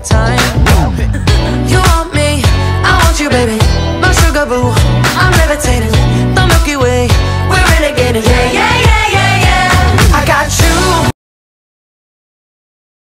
time. You want me, I want you, baby. My sugar boo, I'm levitating.